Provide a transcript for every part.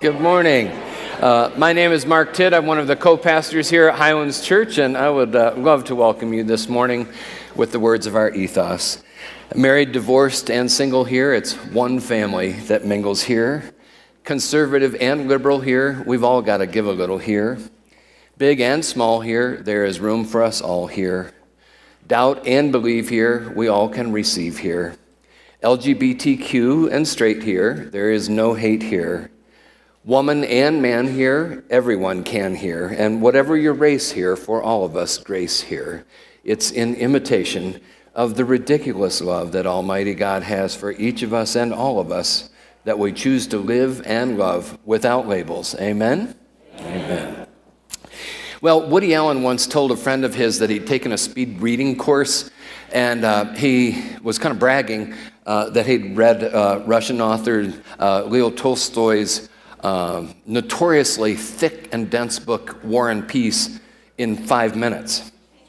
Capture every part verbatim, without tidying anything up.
Good morning. Uh, my name is Mark Tidd. I'm one of the co-pastors here at Highlands Church, and I would uh, love to welcome you this morning with the words of our ethos. Married, divorced, and single here, it's one family that mingles here. Conservative and liberal here, we've all got to give a little here. Big and small here, there is room for us all here. Doubt and believe here, we all can receive here. L G B T Q and straight here, there is no hate here. Woman and man here, everyone can here. And whatever your race here, for all of us, grace here. It's in imitation of the ridiculous love that Almighty God has for each of us and all of us that we choose to live and love without labels. Amen? Amen. Amen. Well, Woody Allen once told a friend of his that he'd taken a speed reading course, and uh, he was kind of bragging uh, that he'd read uh, Russian author uh, Leo Tolstoy's uh, notoriously thick and dense book, War and Peace, in five minutes.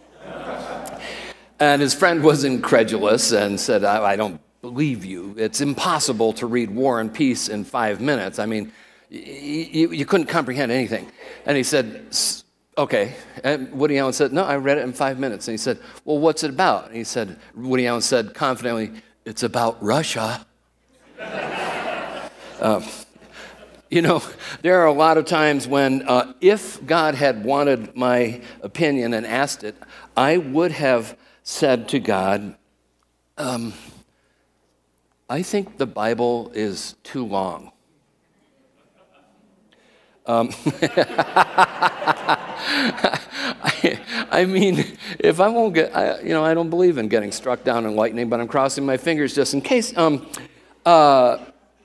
And his friend was incredulous and said, I, I don't believe you. It's impossible to read War and Peace in five minutes. I mean, you, you couldn't comprehend anything. And he said, okay. And Woody Allen said, no, I read it in five minutes. And he said, well, what's it about? And he said, Woody Allen said confidently, it's about Russia. um, you know, there are a lot of times when uh, if God had wanted my opinion and asked it, I would have said to God, um, I think the Bible is too long. Um, I, I mean, if I won't get, I, you know, I don't believe in getting struck down in lightning, but I'm crossing my fingers just in case. Um, uh,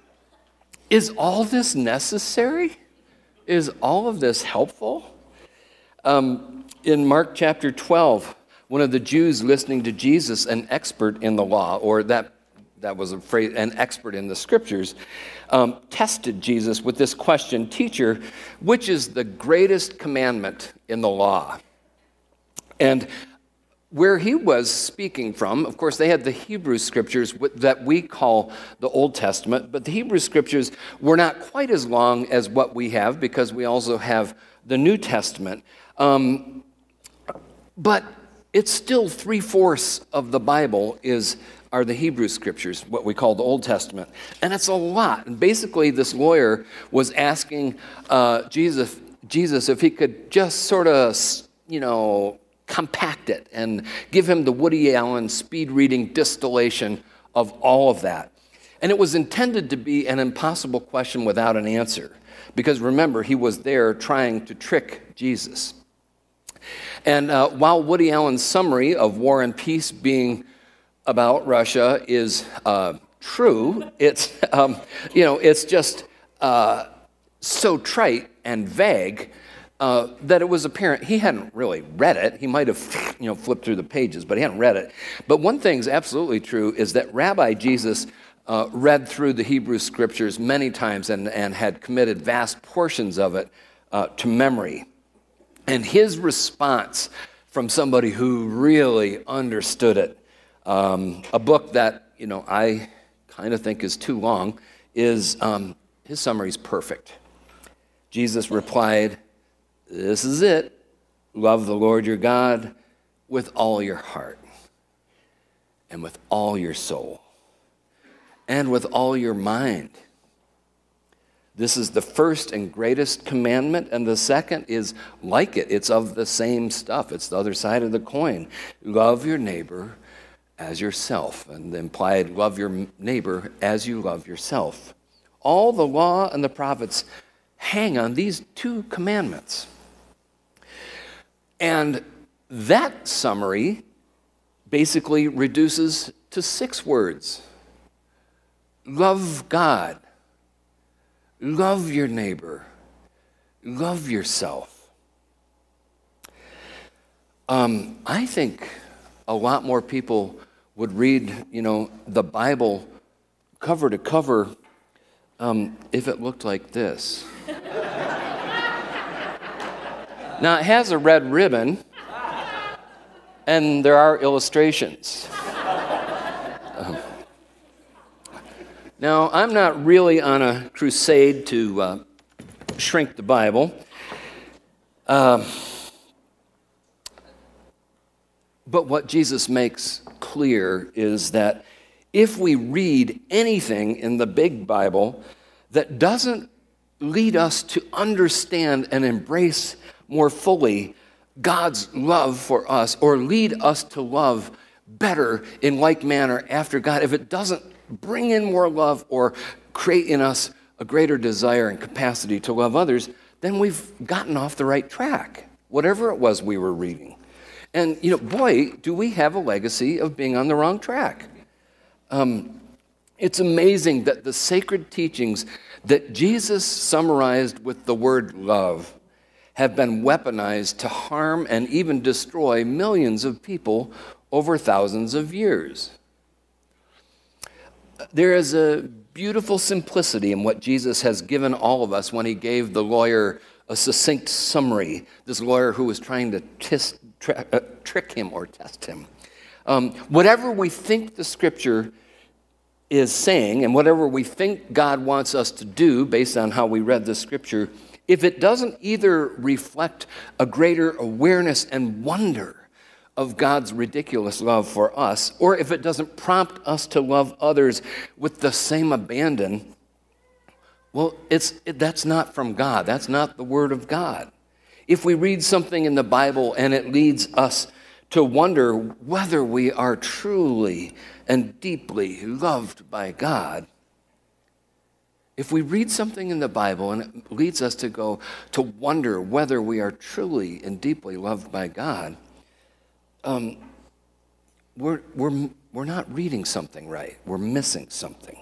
is all this necessary? Is all of this helpful? Um, in Mark chapter twelve, one of the Jews listening to Jesus, an expert in the law, or that that was a phrase, an expert in the scriptures, um, tested Jesus with this question, teacher, which is the greatest commandment in the law? And where he was speaking from, of course, they had the Hebrew scriptures that we call the Old Testament, but the Hebrew scriptures were not quite as long as what we have because we also have the New Testament. Um, but it's still three-fourths of the Bible is are the Hebrew scriptures, what we call the Old Testament. And it's a lot. And basically, this lawyer was asking uh, Jesus, Jesus if he could just sort of, you know, compact it and give him the Woody Allen speed reading distillation of all of that. And it was intended to be an impossible question without an answer. Because remember, he was there trying to trick Jesus. And uh, while Woody Allen's summary of War and Peace being about Russia is uh, true, it's, um, you know, it's just uh, so trite and vague uh, that it was apparent he hadn't really read it. He might have, you know, flipped through the pages, but he hadn't read it. But one thing's absolutely true is that Rabbi Jesus uh, read through the Hebrew scriptures many times and, and had committed vast portions of it uh, to memory. And his response from somebody who really understood it, Um, a book that, you know, I kind of think is too long, is um, his summary's perfect. Jesus replied, this is it. Love the Lord your God with all your heart and with all your soul and with all your mind. This is the first and greatest commandment, and the second is like it. It's of the same stuff. It's the other side of the coin. Love your neighbor as yourself, and the implied love your neighbor as you love yourself. All the law and the prophets hang on these two commandments. And that summary basically reduces to six words. Love God. Love your neighbor. Love yourself. Um, I think a lot more people would read, you know, the Bible cover to cover um, if it looked like this. Now, it has a red ribbon, and there are illustrations. Um, now, I'm not really on a crusade to uh, shrink the Bible. Um, but what Jesus makes clear is that if we read anything in the big Bible that doesn't lead us to understand and embrace more fully God's love for us, or lead us to love better in like manner after God, if it doesn't bring in more love or create in us a greater desire and capacity to love others, then we've gotten off the right track, whatever it was we were reading. And, you know, boy, do we have a legacy of being on the wrong track. Um, it's amazing that the sacred teachings that Jesus summarized with the word love have been weaponized to harm and even destroy millions of people over thousands of years. There is a beautiful simplicity in what Jesus has given all of us when he gave the lawyer a succinct summary, this lawyer who was trying to tis, tra- uh, trick him or test him. Um, whatever we think the Scripture is saying, and whatever we think God wants us to do based on how we read the Scripture, if it doesn't either reflect a greater awareness and wonder of God's ridiculous love for us, or if it doesn't prompt us to love others with the same abandon, well, it's, it, that's not from God. That's not the Word of God. If we read something in the Bible and it leads us to wonder whether we are truly and deeply loved by God, if we read something in the Bible and it leads us to go to wonder whether we are truly and deeply loved by God, um, we're, we're, we're not reading something right. We're missing something.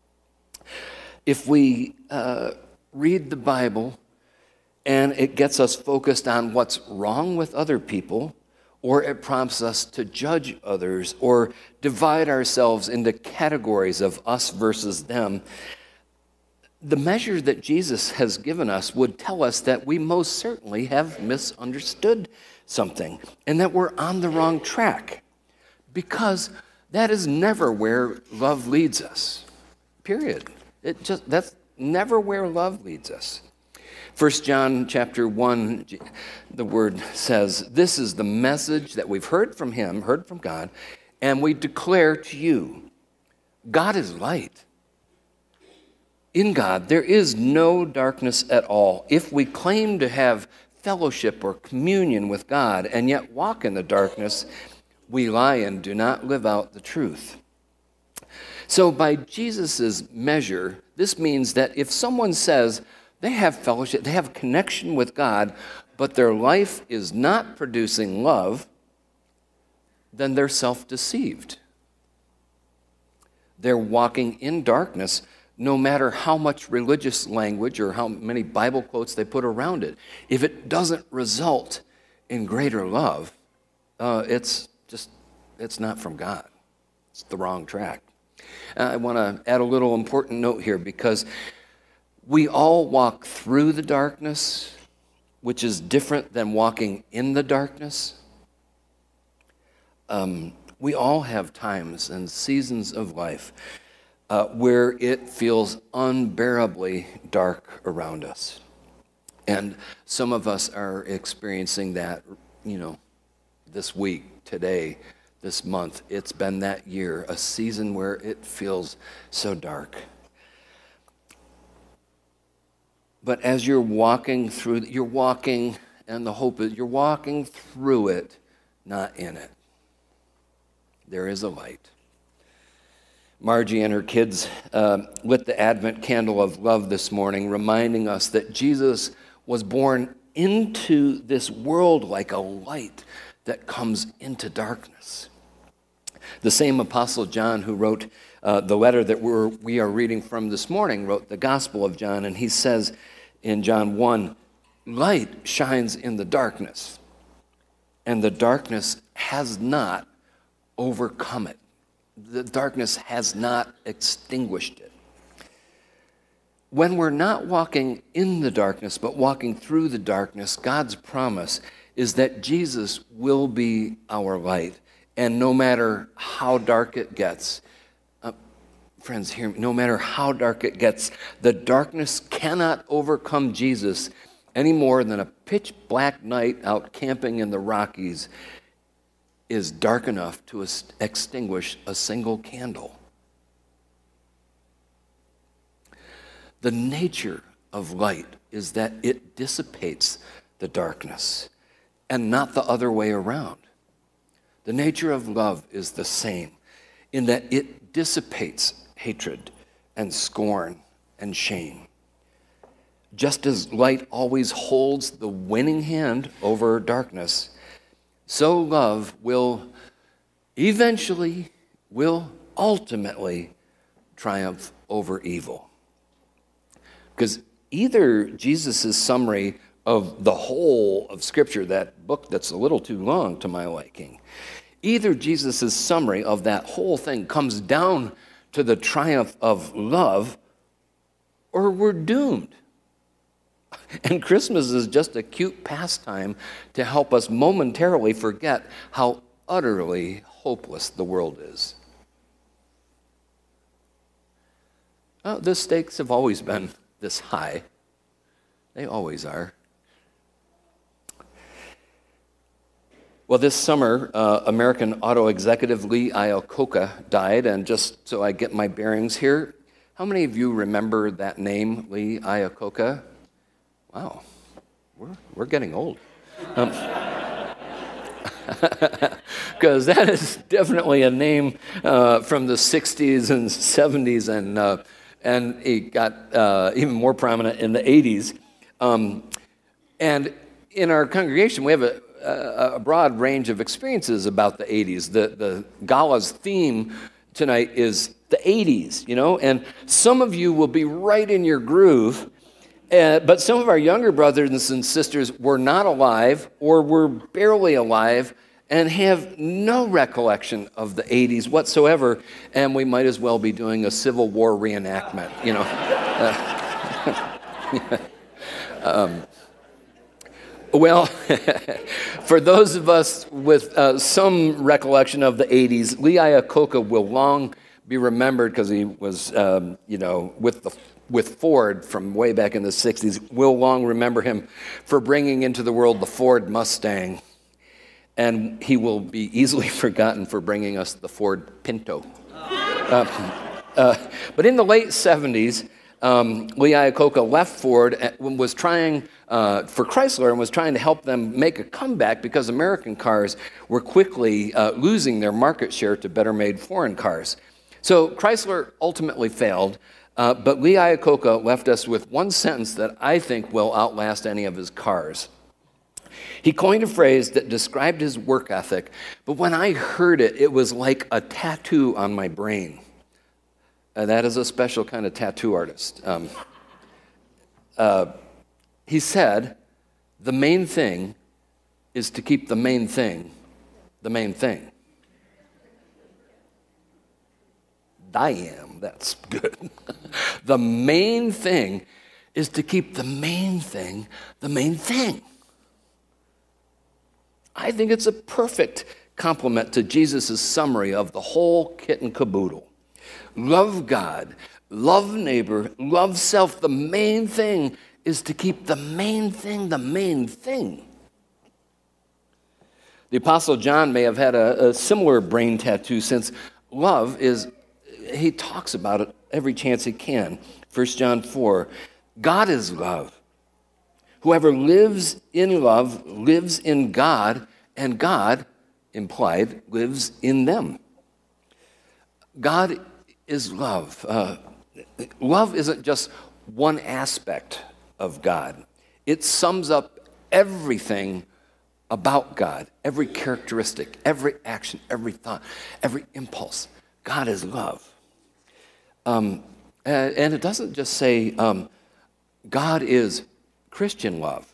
If we uh, read the Bible and it gets us focused on what's wrong with other people, or it prompts us to judge others or divide ourselves into categories of us versus them, the measure that Jesus has given us would tell us that we most certainly have misunderstood something and that we're on the wrong track, because that is never where love leads us, period. It just, that's never where love leads us. First John chapter one, the word says, "This is the message that we've heard from him, heard from God, and we declare to you, God is light. In God, there is no darkness at all. If we claim to have fellowship or communion with God and yet walk in the darkness, we lie and do not live out the truth." So by Jesus' measure, this means that if someone says they have fellowship, they have a connection with God, but their life is not producing love, then they're self-deceived. They're walking in darkness, no matter how much religious language or how many Bible quotes they put around it. If it doesn't result in greater love, uh, it's just, it's not from God. It's the wrong track. Uh, I want to add a little important note here, because we all walk through the darkness, which is different than walking in the darkness. Um, we all have times and seasons of life Uh, where it feels unbearably dark around us. And some of us are experiencing that, you know, this week, today, this month. It's been that year, a season where it feels so dark. But as you're walking through, you're walking, and the hope is you're walking through it, not in it. There is a light. Margie and her kids uh, lit the Advent candle of love this morning, reminding us that Jesus was born into this world like a light that comes into darkness. The same Apostle John who wrote uh, the letter that we're, we are reading from this morning wrote the Gospel of John, and he says in John one, "Light shines in the darkness, and the darkness has not overcome it." The darkness has not extinguished it. When we're not walking in the darkness, but walking through the darkness, God's promise is that Jesus will be our light. And no matter how dark it gets, uh, friends, hear me, no matter how dark it gets, the darkness cannot overcome Jesus any more than a pitch black night out camping in the Rockies is dark enough to extinguish a single candle. The nature of light is that it dissipates the darkness and not the other way around. The nature of love is the same in that it dissipates hatred and scorn and shame. Just as light always holds the winning hand over darkness, so love will eventually, will ultimately triumph over evil. Because either Jesus' summary of the whole of Scripture, that book that's a little too long to my liking, either Jesus' summary of that whole thing comes down to the triumph of love, or we're doomed. And Christmas is just a cute pastime to help us momentarily forget how utterly hopeless the world is. Oh, the stakes have always been this high. They always are. Well, this summer, uh, American auto executive Lee Iacocca died, and just so I get my bearings here, how many of you remember that name, Lee Iacocca? Wow, we're, we're getting old. Um, because that is definitely a name uh, from the sixties and seventies, and uh, and it got uh, even more prominent in the eighties. Um, and in our congregation, we have a, a, a broad range of experiences about the eighties. The, the gala's theme tonight is the eighties, you know, and some of you will be right in your groove. Uh, but some of our younger brothers and sisters were not alive or were barely alive and have no recollection of the eighties whatsoever, and we might as well be doing a Civil War reenactment, you know. Uh, um, well, for those of us with uh, some recollection of the eighties, Lee Iacocca will long be remembered because he was, um, you know, with the with Ford from way back in the sixties. We'll long remember him for bringing into the world the Ford Mustang. And he will be easily forgotten for bringing us the Ford Pinto. Uh, uh, but in the late seventies, um, Lee Iacocca left Ford and was trying uh, for Chrysler and was trying to help them make a comeback because American cars were quickly uh, losing their market share to better-made foreign cars. So Chrysler ultimately failed. Uh, but Lee Iacocca left us with one sentence that I think will outlast any of his cars. He coined a phrase that described his work ethic, but when I heard it, it was like a tattoo on my brain. Uh, that is a special kind of tattoo artist. Um, uh, he said, the main thing is to keep the main thing the main thing. Damn, that's good. The main thing is to keep the main thing the main thing. I think it's a perfect complement to Jesus' summary of the whole kit and caboodle. Love God, love neighbor, love self. The main thing is to keep the main thing the main thing. The Apostle John may have had a, a similar brain tattoo, since love is, he talks about it every chance he can. First John four, God is love. Whoever lives in love lives in God, and God, implied, lives in them. God is love. Uh, love isn't just one aspect of God. It sums up everything about God, every characteristic, every action, every thought, every impulse. God is love. Um, and, and it doesn't just say um, God is Christian love.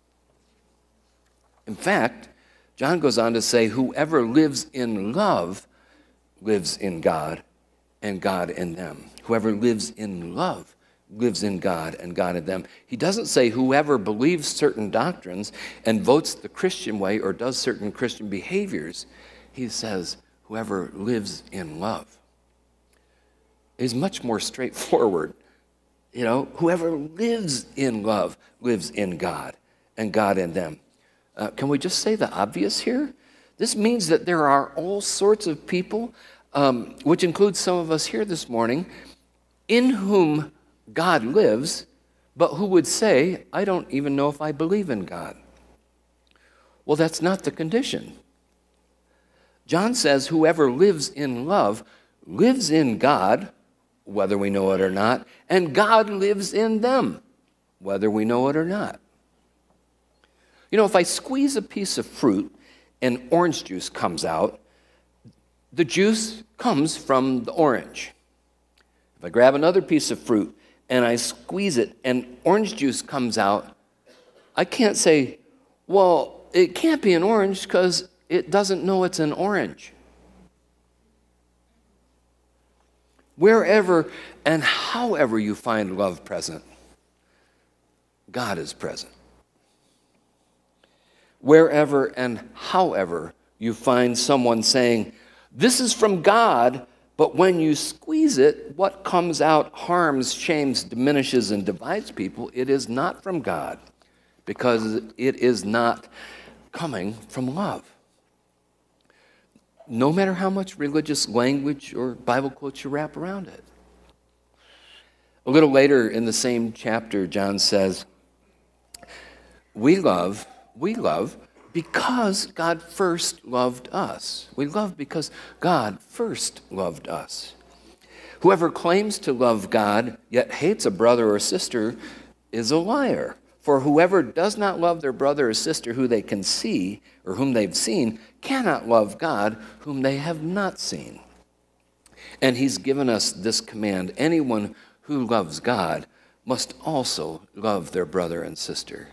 In fact, John goes on to say, whoever lives in love lives in God, and God in them. Whoever lives in love lives in God, and God in them. He doesn't say whoever believes certain doctrines and votes the Christian way or does certain Christian behaviors. He says whoever lives in love. is much more straightforward. You know, whoever lives in love lives in God, and God in them. Uh, can we just say the obvious here? This means that there are all sorts of people, um, which includes some of us here this morning, in whom God lives, but who would say, I don't even know if I believe in God. Well, that's not the condition. John says whoever lives in love lives in God, whether we know it or not, and God lives in them, whether we know it or not. You know, if I squeeze a piece of fruit and orange juice comes out, the juice comes from the orange. If I grab another piece of fruit and I squeeze it and orange juice comes out, I can't say, well, it can't be an orange because it doesn't know it's an orange. Wherever and however you find love present, God is present. Wherever and however you find someone saying, this is from God, but when you squeeze it, what comes out harms, shames, diminishes, and divides people, it is not from God, because it is not coming from love. No matter how much religious language or Bible quotes you wrap around it. A little later in the same chapter, John says, we love, we love because God first loved us. We love because God first loved us. Whoever claims to love God yet hates a brother or sister is a liar. For whoever does not love their brother or sister who they can see or whom they've seen cannot love God whom they have not seen. And he's given us this command: anyone who loves God must also love their brother and sister.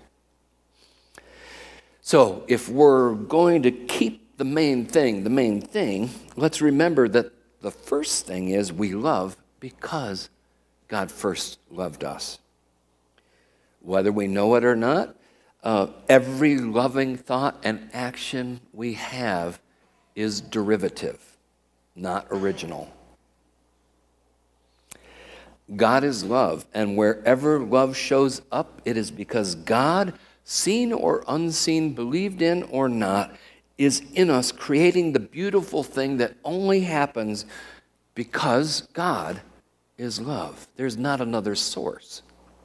So if we're going to keep the main thing, the main thing, let's remember that the first thing is we love because God first loved us. Whether we know it or not, uh, every loving thought and action we have is derivative, not original. God is love, and wherever love shows up, it is because God, seen or unseen, believed in or not, is in us, creating the beautiful thing that only happens because God is love. There's not another source.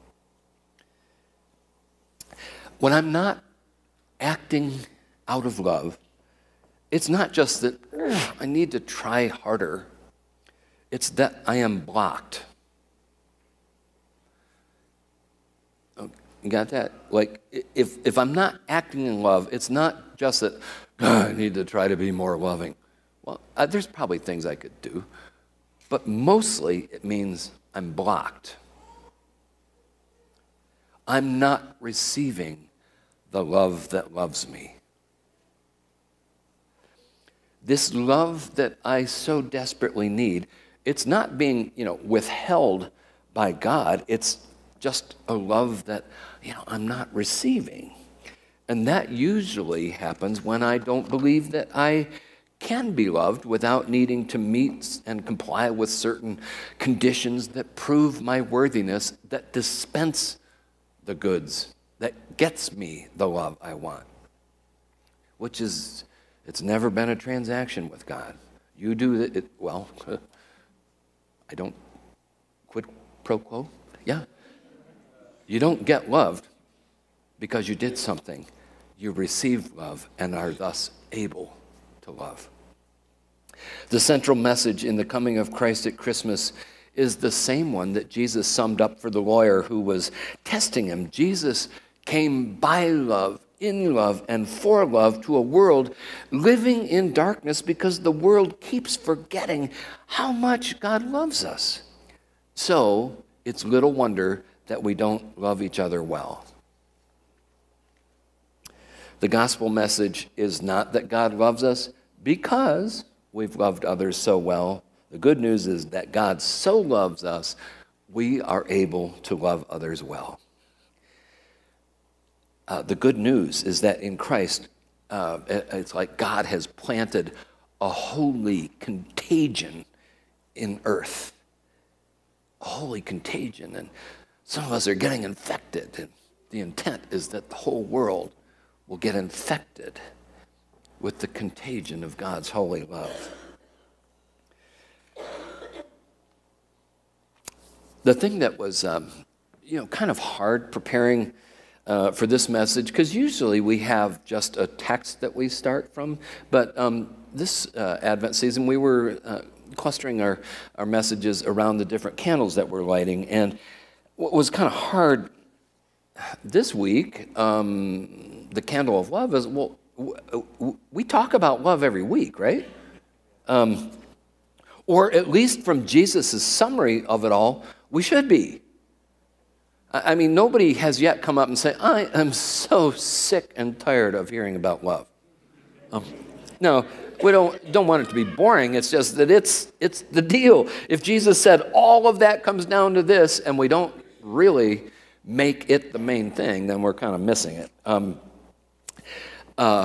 When I'm not acting out of love, it's not just that I need to try harder. It's that I am blocked. You got that? Like, if, if I'm not acting in love, it's not just that oh, I need to try to be more loving. Well, uh, there's probably things I could do, but mostly it means I'm blocked. I'm not receiving the love that loves me. This love that I so desperately need, it's not being, you know, withheld by God. It's just a love that, you know, I'm not receiving. And that usually happens when I don't believe that I can be loved without needing to meet and comply with certain conditions that prove my worthiness, that dispense the goods, that gets me the love I want. Which is, it's never been a transaction with God. You do it, well, I don't, quid pro quo, yeah. You don't get loved because you did something. You receive love and are thus able to love. The central message in the coming of Christ at Christmas is the same one that Jesus summed up for the lawyer who was testing him. Jesus came by love, in love, and for love to a world living in darkness because the world keeps forgetting how much God loves us. So it's little wonder that we don't love each other well. The gospel message is not that God loves us because we've loved others so well. The good news is that God so loves us, we are able to love others well. Uh, the good news is that in Christ, uh, it's like God has planted a holy contagion in earth. a holy contagion, and some of us are getting infected. And the intent is that the whole world will get infected with the contagion of God's holy love. The thing that was, um, you know, kind of hard preparing uh, for this message, because usually we have just a text that we start from, but um, this uh, Advent season we were uh, clustering our, our messages around the different candles that we're lighting, and what was kind of hard this week, um, the candle of love, is, well, we talk about love every week, right? Um, or at least from Jesus' summary of it all, we should be. I mean, nobody has yet come up and said, I am so sick and tired of hearing about love. Um, no, we don't, don't want it to be boring. It's just that it's, it's the deal. If Jesus said all of that comes down to this and we don't really make it the main thing, then we're kind of missing it. Um, uh,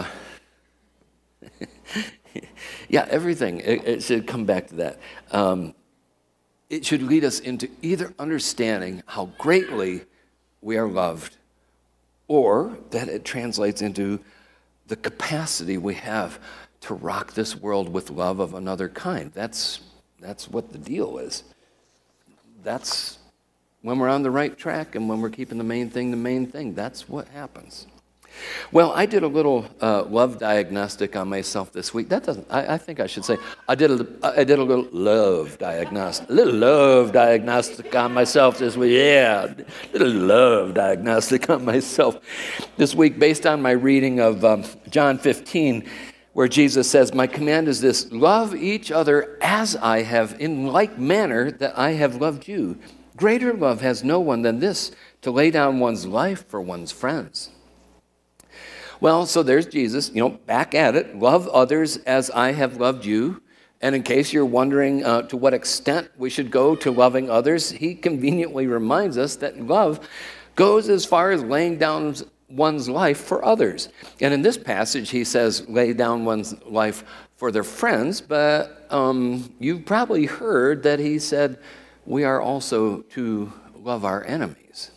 yeah, everything. It, it should come back to that. Um, it should lead us into either understanding how greatly we are loved, or that it translates into the capacity we have to rock this world with love of another kind. That's, that's what the deal is. That's when we're on the right track and when we're keeping the main thing the main thing. That's what happens. Well, I did a little uh, love diagnostic on myself this week. That doesn't, I, I think I should say, I did a, I did a little love diagnostic, a little love diagnostic on myself this week. Yeah, a little love diagnostic on myself this week based on my reading of um, John fifteen, where Jesus says, my command is this, love each other as I have, in like manner that I have loved you. Greater love has no one than this, to lay down one's life for one's friends. Well, so there's Jesus, you know, back at it. Love others as I have loved you. And in case you're wondering uh, to what extent we should go to loving others, he conveniently reminds us that love goes as far as laying down one's life for others. And in this passage, he says, lay down one's life for their friends. But um, you've probably heard that he said, we are also to love our enemies.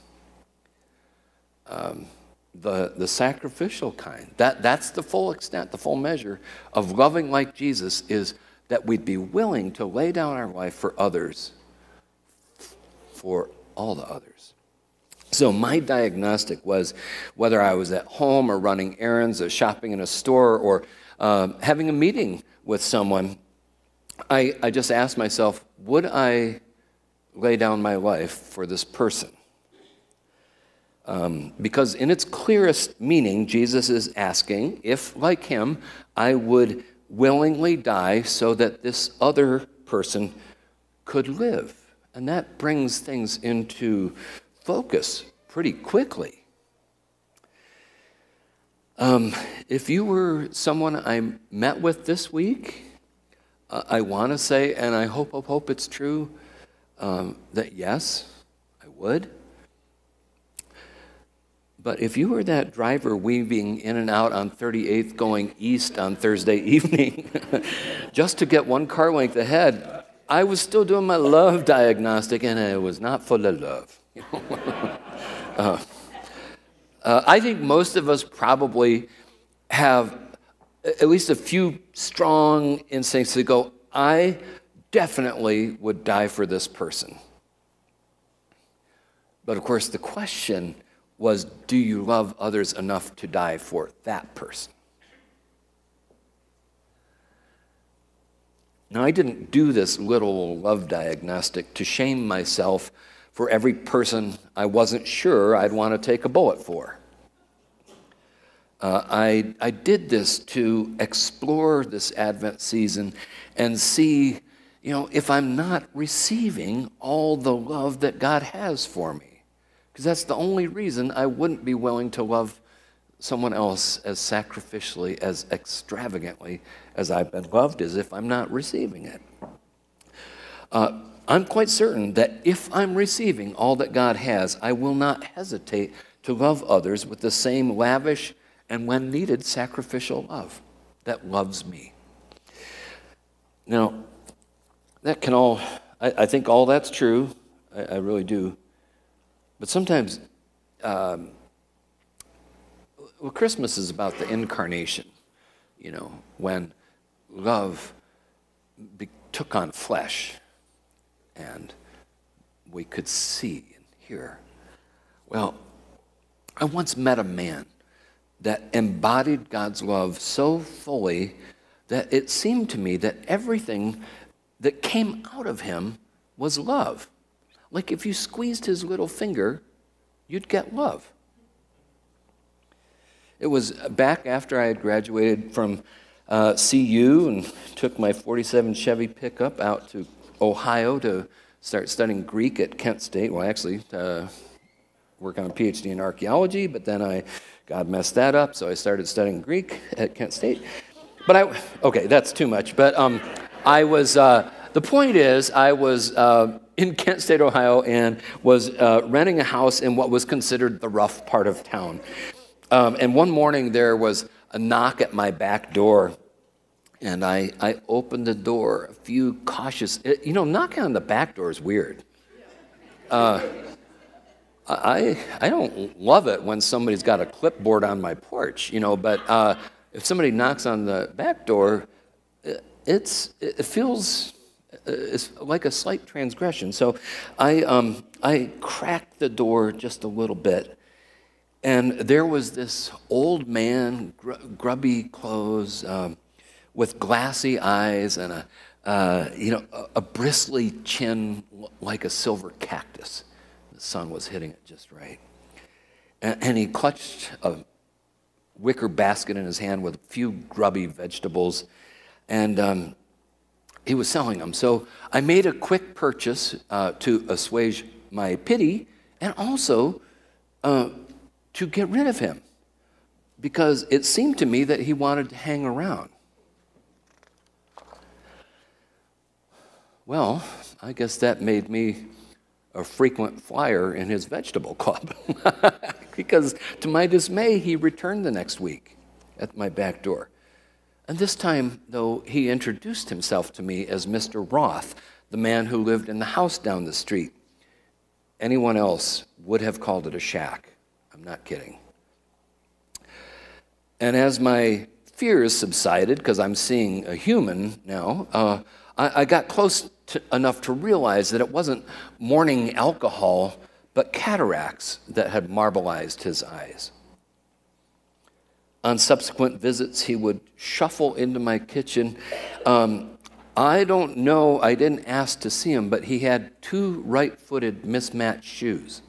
Um, the, the sacrificial kind. That, that's the full extent, the full measure of loving like Jesus, is that we'd be willing to lay down our life for others, for all the others. So my diagnostic was whether I was at home or running errands or shopping in a store or uh, having a meeting with someone, I, I just asked myself, would I lay down my life for this person? Um, because in its clearest meaning, Jesus is asking if, like him, I would willingly die so that this other person could live. And that brings things into focus pretty quickly. Um, if you were someone I met with this week, uh, I want to say, and I hope, hope, hope it's true, um, that yes, I would. But if you were that driver weaving in and out on thirty-eighth going east on Thursday evening just to get one car length ahead, I was still doing my love diagnostic, and it was not full of love. uh, uh, I think most of us probably have at least a few strong instincts to go, I definitely would die for this person. But of course, the question was, do you love others enough to die for that person? Now, I didn't do this little love diagnostic to shame myself for every person I wasn't sure I'd want to take a bullet for. Uh, I, I did this to explore this Advent season and see, you know, if I'm not receiving all the love that God has for me. Because that's the only reason I wouldn't be willing to love someone else as sacrificially, as extravagantly as I've been loved, as if I'm not receiving it. Uh, I'm quite certain that if I'm receiving all that God has, I will not hesitate to love others with the same lavish and, when needed, sacrificial love that loves me. Now, that can all, I, I think all that's true. I, I really do. But sometimes, um, well, Christmas is about the incarnation, you know, when love be, took on flesh and we could see and hear. Well, I once met a man that embodied God's love so fully that it seemed to me that everything that came out of him was love. Like if you squeezed his little finger, you'd get love. It was back after I had graduated from uh, C U and took my forty-seven Chevy pickup out to Ohio to start studying Greek at Kent State. Well, actually, uh, work on a P H D in archaeology, but then I, God messed that up, so I started studying Greek at Kent State. But I, okay, that's too much. But um, I was, uh, the point is, I was uh, in Kent State, Ohio, and was uh, renting a house in what was considered the rough part of town. Um, and one morning there was a knock at my back door, and I, I opened the door, a few cautious, you know, knocking on the back door is weird. Uh, I, I don't love it when somebody's got a clipboard on my porch, you know, but uh, if somebody knocks on the back door, it's, it feels it's like a slight transgression. So I, um, I cracked the door just a little bit, and there was this old man, gr grubby clothes, um, with glassy eyes and a, uh, you know, a, a bristly chin like a silver cactus. The sun was hitting it just right. And, and he clutched a wicker basket in his hand with a few grubby vegetables, and um, he was selling them. So I made a quick purchase uh, to assuage my pity and also uh, to get rid of him, because it seemed to me that he wanted to hang around. Well, I guess that made me a frequent flyer in his vegetable club, because to my dismay, he returned the next week at my back door. And this time, though, he introduced himself to me as Mister Roth, the man who lived in the house down the street. Anyone else would have called it a shack. I'm not kidding. And as my fears subsided, because I'm seeing a human now, uh, I, I got close to, enough to realize that it wasn't morning alcohol, but cataracts that had marbleized his eyes. On subsequent visits, he would shuffle into my kitchen. Um, I don't know, I didn't ask to see him, but he had two right-footed mismatched shoes.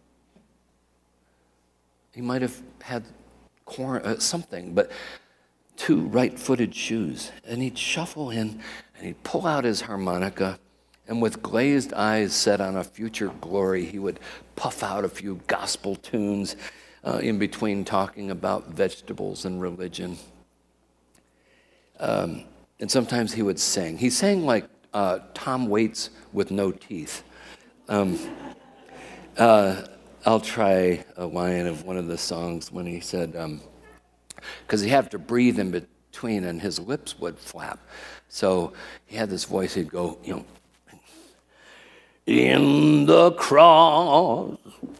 He might have had corn, uh, something, but two right-footed shoes. And he'd shuffle in, and he'd pull out his harmonica, and with glazed eyes set on a future glory, he would puff out a few gospel tunes uh, in between talking about vegetables and religion. Um, and sometimes he would sing. He sang like uh, Tom Waits with no teeth. Um, uh, I'll try a line of one of the songs when he said, because um, he had to breathe in between and his lips would flap. So he had this voice, he'd go, you know, in the cross,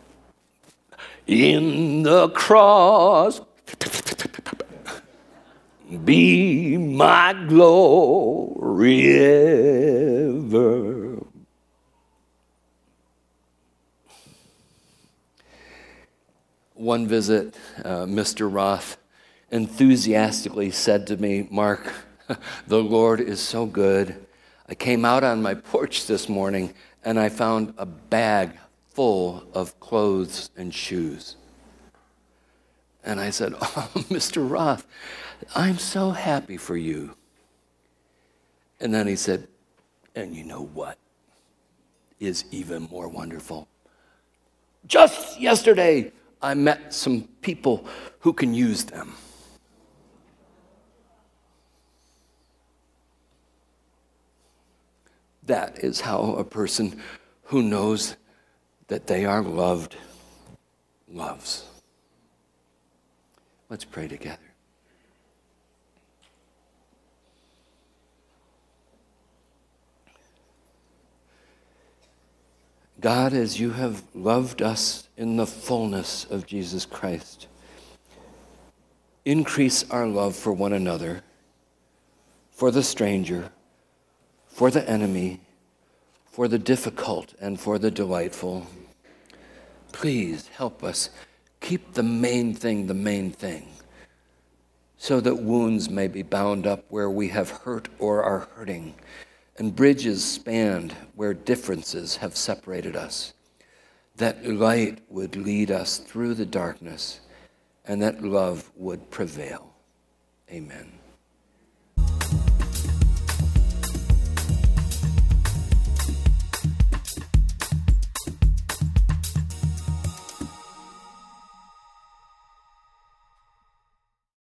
in the cross, be my glory ever. One visit, uh, Mister Roth enthusiastically said to me, "Mark, the Lord is so good. I came out on my porch this morning and I found a bag full of clothes and shoes." And I said, "Oh, Mister Roth, I'm so happy for you." And then he said, "And you know what is even more wonderful? Just yesterday, I met some people who can use them." That is how a person who knows that they are loved loves. Let's pray together. God, as you have loved us in the fullness of Jesus Christ, increase our love for one another, for the stranger, for the enemy, for the difficult and for the delightful. Please help us keep the main thing the main thing, so that wounds may be bound up where we have hurt or are hurting, and bridges spanned where differences have separated us, that light would lead us through the darkness, and that love would prevail. Amen.